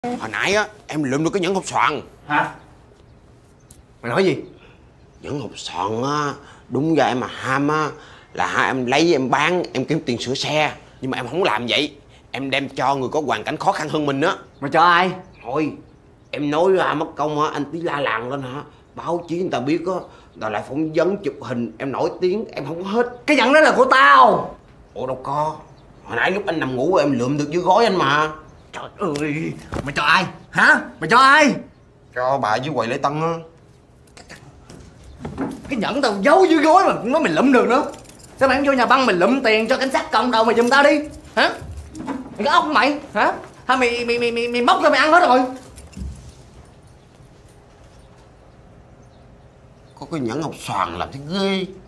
Hồi nãy á em lượm được cái nhẫn hộp xoàn. Hả? Mày nói gì? Nhẫn hộp xoàn á, đúng ra em mà ham á là em lấy em bán em kiếm tiền sửa xe. Nhưng mà em không làm vậy. Em đem cho người có hoàn cảnh khó khăn hơn mình á. Mày cho ai? Thôi em nói ra mất công á, anh tí la làng lên hả, báo chí người ta biết á, rồi lại phỏng vấn chụp hình em nổi tiếng, em không có hết. Cái nhẫn đó là của tao. Ủa đâu có, hồi nãy lúc anh nằm ngủ em lượm được dưới gối anh mà. Trời ơi, mày cho ai? Hả? Mày cho ai? Cho bà với quầy lễ tân á. Cái nhẫn tao giấu dưới gối mà cũng nói mày lụm được nữa. Sao mày không vô nhà băng mày lụm tiền cho cảnh sát cộng đồng mày giùm tao đi? Hả? Mày có ốc không mày? Hả? Hay mày móc ra mày ăn hết rồi? Có cái nhẫn hộp xoàn làm thấy ghê.